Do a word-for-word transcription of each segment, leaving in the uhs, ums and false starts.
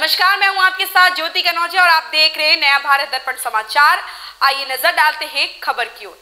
नमस्कार, मैं हूं आपके साथ ज्योति कनौजिया और आप देख रहे हैं नया भारत दर्पण समाचार। आइए नजर डालते हैं खबर की ओर।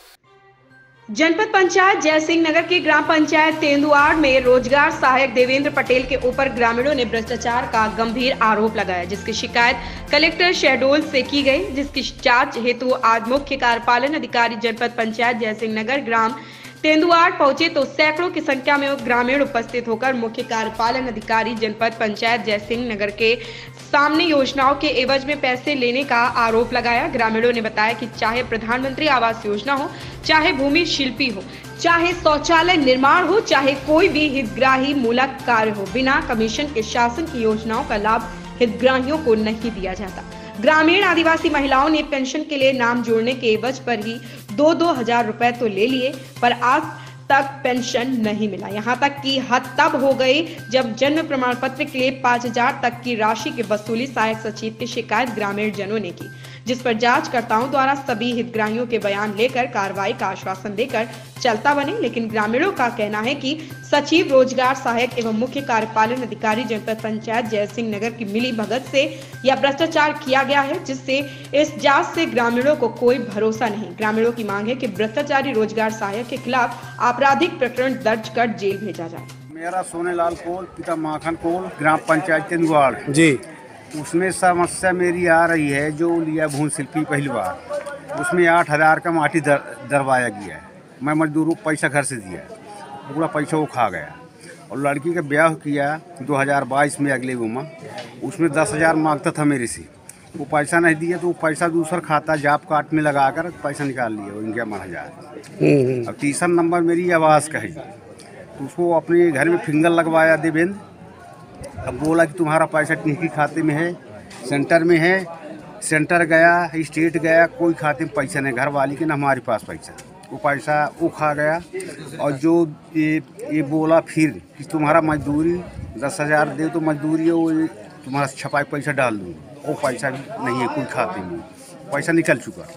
जनपद पंचायत जयसिंह नगर के ग्राम पंचायत तेंदुआड़ में रोजगार सहायक देवेंद्र पटेल के ऊपर ग्रामीणों ने भ्रष्टाचार का गंभीर आरोप लगाया, जिसकी शिकायत कलेक्टर शहडोल से की गई, जिसकी जांच हेतु आज मुख्य कार्यपालन अधिकारी जनपद पंचायत जयसिंह नगर ग्राम तेंदुआड़ पहुंचे तो सैकड़ों की संख्या में ग्रामीण उपस्थित होकर मुख्य कार्यपालन अधिकारी जनपद पंचायत जयसिंह नगर के सामने योजनाओं के एवज में पैसे लेने का आरोप लगाया। ग्रामीणों ने बताया कि चाहे प्रधानमंत्री आवास योजना हो, चाहे भूमि शिल्पी हो, चाहे शौचालय निर्माण हो, चाहे कोई भी हितग्राही मूलक कार्य हो, बिना कमीशन के शासन की योजनाओं का लाभ हितग्राहियों को नहीं दिया जाता। ग्रामीण आदिवासी महिलाओं ने पेंशन के लिए नाम जोड़ने के एवज पर ही दो दो हजार रुपए तो ले लिए, पर आज तक पेंशन नहीं मिला। यहाँ तक कि हद तब हो गई जब जन्म प्रमाण पत्र के लिए पाँच हजार तक की राशि की वसूली सहायक सचिव की शिकायत ग्रामीण जनों ने की, जिस पर जांचकर्ताओं द्वारा सभी हितग्राहियों के बयान लेकर कार्रवाई का आश्वासन देकर चलता बने। लेकिन ग्रामीणों का कहना है कि सचिव रोजगार सहायक एवं मुख्य कार्यपालन अधिकारी जनपद पंचायत जयसिंह नगर की मिली भगत से यह भ्रष्टाचार किया गया है, जिससे इस जांच से ग्रामीणों को कोई भरोसा नहीं। ग्रामीणों की मांग है कि भ्रष्टाचारी रोजगार सहायक के खिलाफ आपराधिक प्रकरण दर्ज कर जेल भेजा जाए। मेरा सोनेलाल कोल, पिता माखन कोल, ग्राम पंचायत तेंदुआड़ जी। उसमें समस्या मेरी आ रही है, जो लिया भूमि शिल्पी पहली बार, उसमें आठ हजार का माटी दर, दरवाया गया है। मैं मजदूरों को पैसा घर से दिया, पूरा पैसा वो खा गया। और लड़की का ब्याह किया दो हज़ार बाईस में अगले उमा, उसमें दस हजार मांगता था मेरे से, वो पैसा नहीं दिया तो वो पैसा दूसरा खाता जॉब कार्ड में लगा कर पैसा निकाल लिया उनके मन हजार। अब तीसरा नंबर मेरी आवास का है, तो उसको अपने घर में फिंगर लगवाया देवेंद्र। अब बोला कि तुम्हारा पैसा टिंकी खाते में है, सेंटर में है। सेंटर गया, स्टेट गया, कोई खाते में पैसा नहीं, घर वाली के ना हमारे पास पैसा, वो पैसा वो खा गया। और जो ये ये बोला फिर कि तुम्हारा मजदूरी दस हज़ार दे तो मजदूरी है, वो तुम्हारा छपाई पैसा डाल दूँ, वो पैसा नहीं है कोई खाते में, पैसा निकल चुका।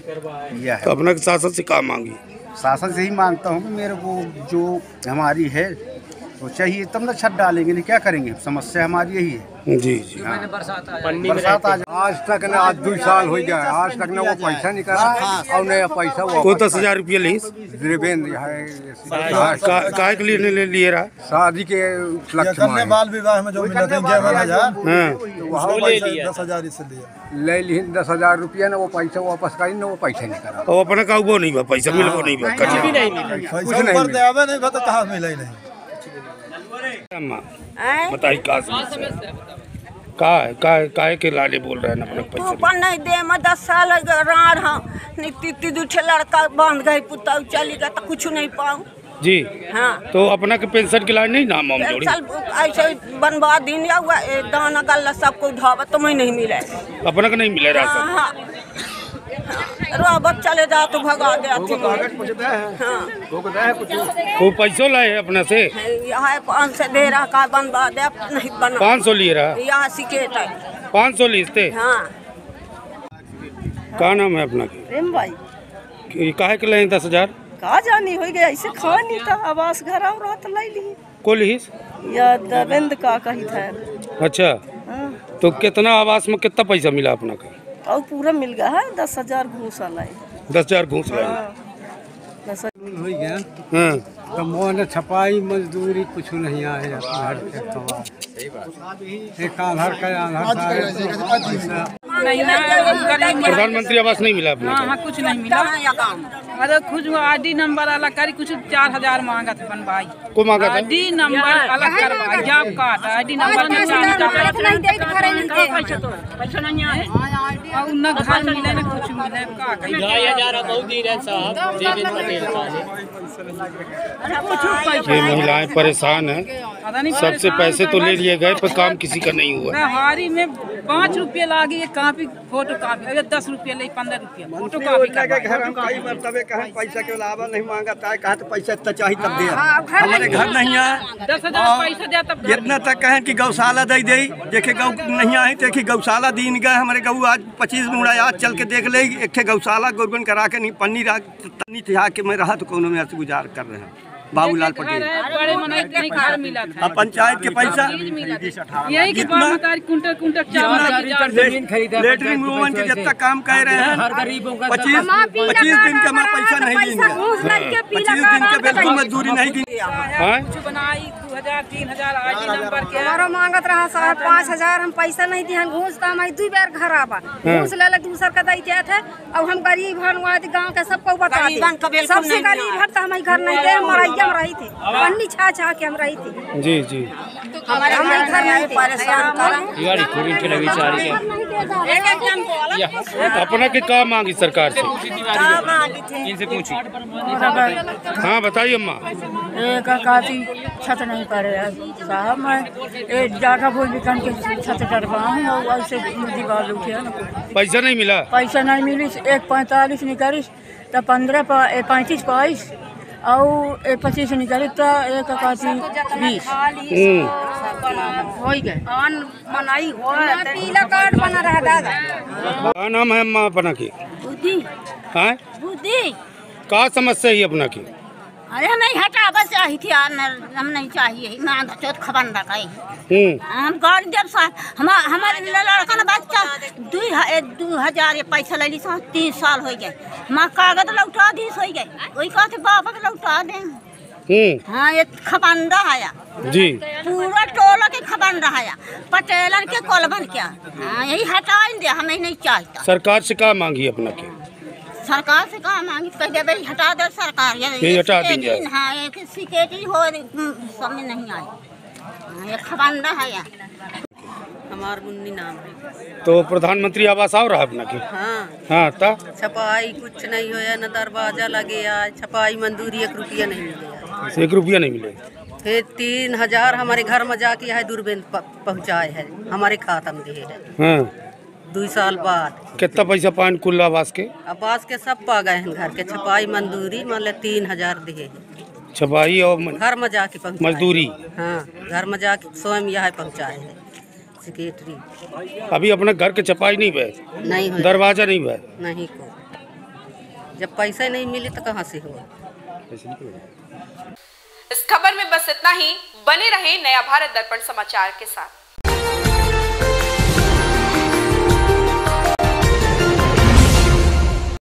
यह है। तो अपना शासन से क्या मांगी? शासन से ही मांगता हूँ कि मेरे को जो हमारी है तो चाहिए, तब ना छत डालेंगे, नहीं क्या करेंगे, समस्या हमारी यही है। जी जी। हाँ। बरसात आज आज तक ना आज दो साल हो गया, आज तक ना वो पैसा निकाला और नया पैसा वो कोई दस हजार रुपया ली देवेंद्र है काय के लिए ले लिए रहा शादी के उपलक्ष्य में बाल विवाह में जो मिला था इक्यावन हजार दस हजार ले ली दस हजार रुपया ना वो पैसा वापस करी ना वो पैसा निकाला। और अपने का वो नहीं पैसा मिल वो नहीं कुछ नहीं बता कहाँ मिला ही नहीं। बताइए का का का काहे के लाले बोल रहे हैं अपने पैसा ऊपर नहीं दे, मैं दस साल रार हाँ नित्य दूठे लड़का बांध गए, पुता चली गया तो कुछ नहीं पाऊँ जी। हाँ, तो अपना के पेंशन के लाइन नहीं नाम हम जोड़ी ऐसे बनवा दिन या हुआ दाना गल्ला सबको ढाबा तो मैं नहीं मिले, अपना का नहीं मिले राशन। हाँ, रोबत चले जाओ तो भगा गया। वो पैसों लाए अपने से यहाँ पाँच सौ दे रहा का बनवा दे, नहीं बना। पाँच सौ लिए रहा, यहाँ सिकेट है पाँच सौ लीजते। हाँ। क्या नाम है अपना? प्रेम भाई। काहे के लाए दस हजार? कहा जानी हो गया, ऐसे खा नहीं था, आवास घर और रात लाई ली को लीस या देवेंद्र का कही था। अच्छा, हाँ। तो कितना आवास में कितना पैसा मिला अपना का? और पूरा मिल गया है, दस हजार घूस लाए। दस हजार घूस लाए। दस हो गया हाँ। तो मोहन छपाई मजदूरी कुछ नहीं आए, घर के एक आधार का आधार प्रधानमंत्री आवास नहीं मिला अपना? हाँ, कुछ नहीं मिला। अरे कुछ आईडी नंबर अलग करी, कुछ चार हजार मांगा था बनवाई को मांगा था? आईडी नंबर अलग करवाई, जॉब कार्ड आईडी नंबर में पैसा नहीं आए और न घर मिले न कुछ मिले। का ढाई हजार बहुत ही साहब देवेंद्र पटेल का। ये महिलाएं परेशान हैं, सबसे पैसे तो ले लिए गए पर काम किसी का नहीं हुआ। हारी में पाँच रुपये लागी एक कापी फोटो कापी, अगर दस रुपये ले पंद्रह रुपये फोटो कापी। घर हम कई मरतबे कहें पैसा के अलावा नहीं मांगा था, कहा तो पैसा इतना चाहिए तब दे, हमारे घर नहीं आए। दस हजार पैसा दिया तब इतना तक कहें कि गौशाला दे दे, देखे गौ नहीं आए तो देखिए गौशाला दीन गए हमारे गऊ आज पच्चीस मुड़ा आज चल के देख ले, एक गौशाला गोरगन करा के नहीं पन्नी तन्नी थे आके मैं रहा तो कोनो में गुजार कर रहे हैं। बाबूलाल पटेल। बड़े मनाई नहीं घर मिला था। अब पंचायत के पैसा यही के बात कुंटल कुंटल चावल लेटरिन वूमन के जब तक काम कर रहे हैं पच्चीस पच्चीस दिन का हमारा पैसा नहीं देंगे, पच्चीस दिन के बिल्कुल मजदूरी नहीं की। कुछ बनाई दो हजार तीन हजार आई नंबर के हमारा मांगत रहा साहब पाँच हजार हम पैसा नहीं दिए घूस का हम दो बार घर आबा घूस ले दूसर का दी थे अब हम गरीब हन गाँव के सबको बता दे सबसे गरीब हन तो हम घर नहीं दे हमारा हम रही थे पन्नी छा छा के हम रही थी। जी जी हमारे घर नहीं परेशान अपना के क्या मांगी सरकार से? इनसे पूछी। हाँ बताइए अम्मा। एक काफी छत नहीं पा रहे साहब, मैं एक जागा बोल बिकन के छत डरवाऊँ और ऐसे दीवार उठे ना पैसा नहीं मिला, पैसा नहीं मिली। एक पैंतालीस निकाली तो पंद्रह पैंतीस बाईस और एक पच्चीस निकाली तो एक काफी बीस हो गए मनाई हो पीला कार्ड बना रहा दादा। क्या नाम है अम्मा अपना की? बुद्धि हाँ बुद्धि क्या समस्या है अपना की? अरे नहीं हटा बस यही थी हम नहीं चाहिए ना चौथ खबर रखाई हम गाड़ी देव साहब हम हमारे लड़का ना बच्चा दो दो हजार ये पैसा ले ली तीन साल हो गए माँ कागज लौटा दी हो गए वही कहते बाबा लौटा दें। हाँ ये खबंदा आया जी पूरा टोला के खबंदा आया पटेलन के कोलबन क्या हाँ यही हटा दे हमें नहीं चाहिए। सरकार से क्या मांगी अपना की? सरकार से कहा मांगी कह भाई हटा दे सरकार ये हटा दीजिए। हाँ एक सिक्योरिटी हो समझ नहीं आई ये खबंदा है यार। हमार मुन्नी नाम है। तो प्रधानमंत्री आवास आ रहा अपना की? हाँ हाँ ता छपाई कुछ नहीं होया न दरवाजा लगे आज छपाई मंजूरी एक रुपया नहीं मिले, एक रुपया नहीं मिले। फिर तीन हजार हमारे घर में जाके है दूरबीन पहुँचाए है हमारे खाता में दिए है। हाँ दो साल बाद कितना पैसा पान कुल आवास के? आवास के सब पा गए हैं घर के छपाई मंजूरी मान ले तीन हजार दिए छपाई और घर में जाके पहुँचाए मजदूरी। हाँ घर में जाके स्वयं यहाँ पहुँचाए है सेक्रेटरी। अभी अपने घर के छपाई नहीं भय, नहीं हो दरवाजा नहीं भय नहीं को जब पैसे नहीं मिले तो कहाँ से हुआ। इस खबर में बस इतना ही। बने रहे नया भारत दर्पण समाचार के साथ।